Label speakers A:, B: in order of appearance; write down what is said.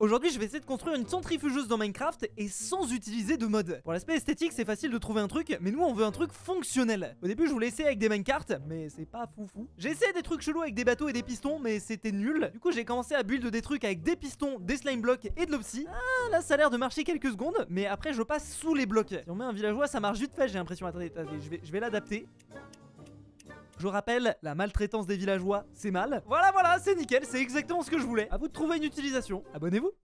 A: Aujourd'hui je vais essayer de construire une centrifugeuse dans Minecraft et sans utiliser de mode. Pour l'aspect esthétique c'est facile de trouver un truc, mais nous on veut un truc fonctionnel. Au début je voulais essayer avec des minecarts, mais c'est pas foufou. J'ai essayé des trucs chelous avec des bateaux et des pistons, mais c'était nul. Du coup j'ai commencé à build des trucs avec des pistons, des slime blocks et de l'obsi. Ah là ça a l'air de marcher quelques secondes, mais après je passe sous les blocs. Si on met un villageois ça marche vite fait, j'ai l'impression. Attendez, je vais l'adapter. Je rappelle, la maltraitance des villageois, c'est mal. Voilà, c'est nickel, c'est exactement ce que je voulais. À vous de trouver une utilisation. Abonnez-vous.